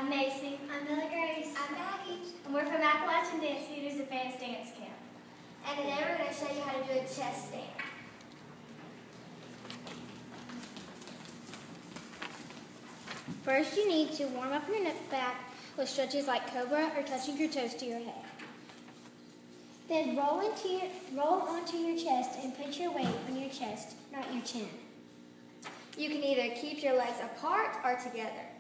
Macy. I'm Miller Grace. I'm Maggie. And we're from Appalachian Dance Theater's Advanced Dance Camp. And today we're going to show you how to do a chest stand. First, you need to warm up your back with stretches like cobra or touching your toes to your head. Then roll onto your chest and put your weight on your chest, not your chin. You can either keep your legs apart or together.